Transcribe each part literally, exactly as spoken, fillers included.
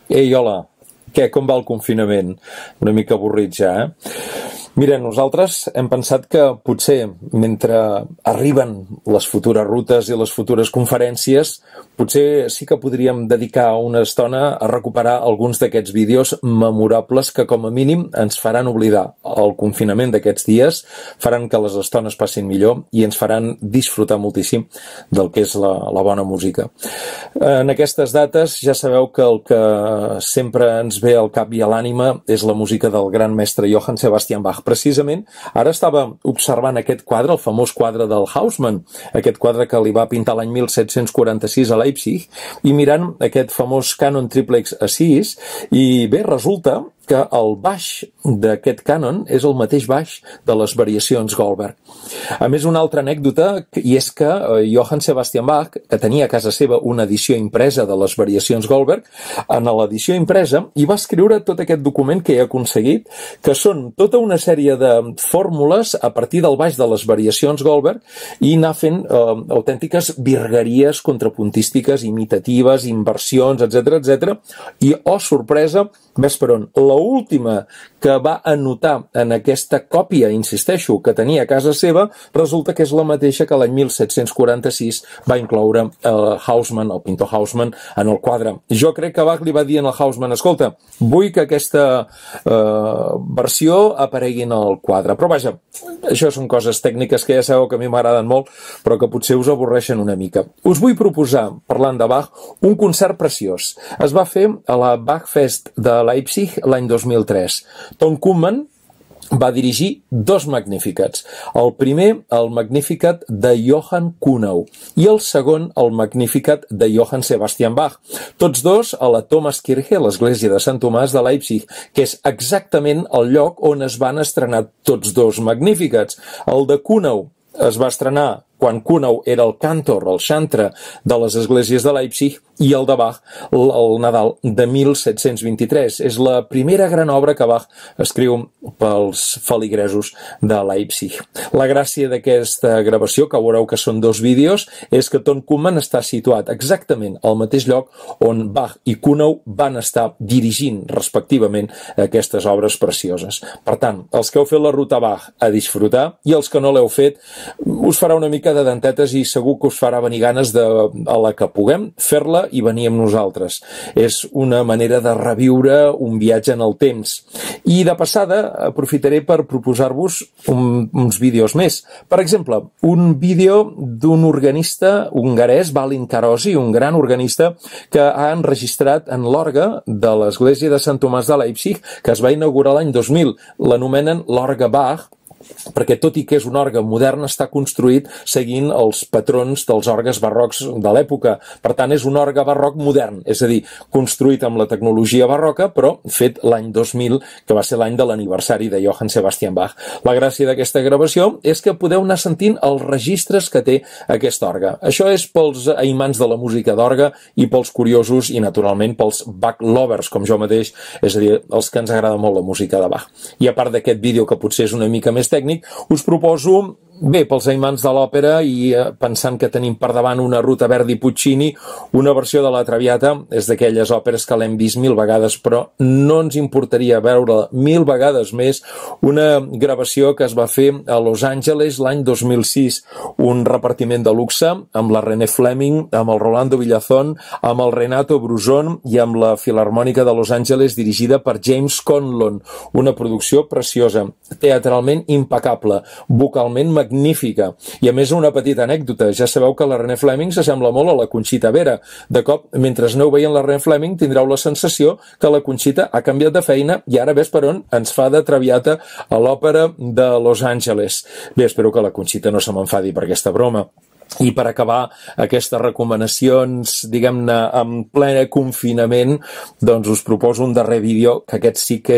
Ei, hola, què, com va el confinament? Una mica avorrit ja, eh? Mira, nosaltres hem pensat que potser mentre arriben les futures rutes i les futures conferències, potser sí que podríem dedicar una estona a recuperar alguns d'aquests vídeos memorables que com a mínim ens faran oblidar el confinament d'aquests dies, faran que les estones passin millor i ens faran disfrutar moltíssim del que és la, la bona música. En aquestes dates ja sabeu que el que sempre ens ve al cap i a l'ànima és la música del gran mestre Johann Sebastian Bach. Precisament, ara estava observant aquest quadre, el famós quadre del Haussmann, aquest quadre que li va pintar l'any mil set-cents quaranta-sis a Leipzig, i mirant aquest famós cànon triplex a sis, i bé, resulta que el baix d'aquest cànon és el mateix baix de les variacions Goldberg. A més, una altra anècdota, i és que Johann Sebastian Bach, que tenia a casa seva una edició impresa de les variacions Goldberg, en l'edició impresa hi va escriure tot aquest document que he aconseguit, que són tota una sèrie de fórmules a partir del baix de les variacions Goldberg i anar fent eh, autèntiques virgueries contrapuntístiques, imitatives, inversions, etcètera, etcètera. I, oh, sorpresa, ves per on, la última que va anotar en aquesta còpia, insisteixo, que tenia a casa seva, resulta que és la mateixa que l'any mil set-cents quaranta-sis va incloure el Haussmann, el pintor Haussmann, en el quadre. Jo crec que Bach li va dir al Haussmann, escolta, vull que aquesta eh, versió aparegui en el quadre. Però vaja, això són coses tècniques que ja sabeu que a mi m'agraden molt, però que potser us avorreixen una mica. Us vull proposar, parlant de Bach, un concert preciós. Es va fer a la Bachfest de Leipzig l'any dos mil tres. Ton Koopman va dirigir dos Magnificats. El primer, el Magnificat de Johann Kuhnau, i el segon, el Magnificat de Johann Sebastian Bach. Tots dos a la Thomaskirche, l'església de Sant Tomàs de Leipzig, que és exactament el lloc on es van estrenar tots dos Magnificats. El de Kuhnau es va estrenar quan Kuhnau era el càntor, el chantre de les esglésies de Leipzig, i el de Bach, el Nadal de mil set-cents vint-i-tres. És la primera gran obra que Bach escriu pels feligresos de Leipzig. La gràcia d'aquesta gravació, que veureu que són dos vídeos, és que Ton Koopman està situat exactament al mateix lloc on Bach i Kuhnau van estar dirigint, respectivament, aquestes obres precioses. Per tant, els que heu fet la ruta Bach, a disfrutar, i els que no l'heu fet, us farà una mica de dentetes i segur que us farà venir ganes de, a la que puguem, fer-la i venir amb nosaltres. És una manera de reviure un viatge en el temps. I de passada aprofitaré per proposar-vos un, uns vídeos més. Per exemple, un vídeo d'un organista hongarès, Balint Károsi, un gran organista que ha enregistrat en l'orgue de l'església de Sant Tomàs de Leipzig, que es va inaugurar l'any dos mil. L'anomenen l'orgue Bach, perquè tot i que és un orgue modern, està construït seguint els patrons dels orgues barrocs de l'època. Per tant, és un orgue barroc modern, és a dir, construït amb la tecnologia barroca, però fet l'any dos mil, que va ser l'any de l'aniversari de Johann Sebastian Bach. La gràcia d'aquesta gravació és que podeu anar sentint els registres que té aquest orgue. Això és pels aimants de la música d'orgue i pels curiosos i, naturalment, pels Bach lovers, com jo mateix, és a dir, els que ens agrada molt la música de Bach. I a part d'aquest vídeo, que potser és una mica més tècnic, us proposo, bé, pels aimants de l'òpera i eh, pensant que tenim per davant una ruta Verdi-Puccini, una versió de la Traviata, és d'aquelles òperes que l'hem vist mil vegades, però no ens importaria veure mil vegades més, una gravació que es va fer a Los Angeles l'any dos mil sis, un repartiment de luxe amb la René Fleming, amb el Rolando Villazón, amb el Renato Brusón i amb la Filarmònica de Los Angeles dirigida per James Conlon, una producció preciosa, teatralment impecable, vocalment magnífica, magnífica. I a més una petita anècdota, ja sabeu que la René Fleming s'assembla molt a la Conxita Vera. De cop, mentre aneu veient la René Fleming, tindreu la sensació que la Conxita ha canviat de feina i ara ves per on ens fa de Traviata a l'òpera de Los Angeles. Bé, espero que la Conxita no se m'enfadi per aquesta broma. I per acabar aquestes recomanacions, diguem-ne, en ple confinament, doncs us proposo un darrer vídeo, que aquest sí que és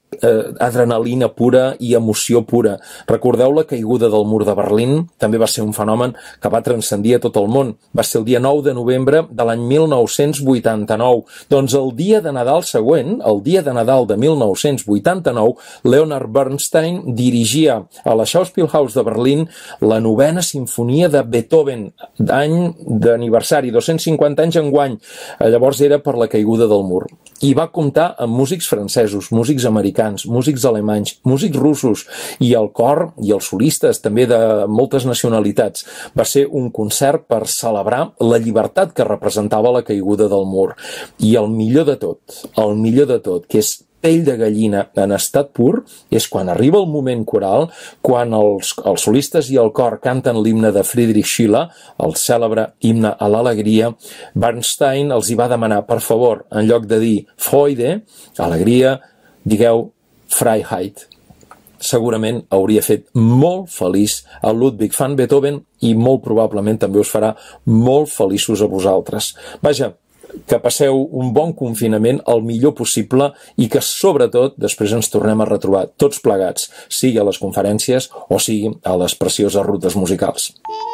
eh, adrenalina pura i emoció pura. Recordeu la caiguda del mur de Berlín? També va ser un fenomen que va transcendir a tot el món. Va ser el dia nou de novembre de l'any mil nou-cents vuitanta-nou. Doncs el dia de Nadal següent, el dia de Nadal de mil nou-cents vuitanta-nou, Leonard Bernstein dirigia a la Schauspielhaus de Berlín la novena sinfonia de Beethoven, d'any d'aniversari, dos-cents cinquanta anys enguany. Llavors era per la caiguda del mur. I va comptar amb músics francesos, músics americans, músics alemanys, músics russos, i el cor i els solistes, també de moltes nacionalitats. Va ser un concert per celebrar la llibertat que representava la caiguda del mur. I el millor de tot, el millor de tot, que és pell de gallina en estat pur, és quan arriba el moment coral, quan els, els solistes i el cor canten l'himne de Friedrich Schiller, el cèlebre himne a l'alegria. Bernstein els hi va demanar, per favor, en lloc de dir Freude, alegria, digueu Freiheit. Segurament hauria fet molt feliç a Ludwig van Beethoven i molt probablement també us farà molt feliços a vosaltres. Vaja, que passeu un bon confinament el millor possible i que, sobretot, després ens tornem a retrobar tots plegats, sigui a les conferències o sigui a les precioses rutes musicals.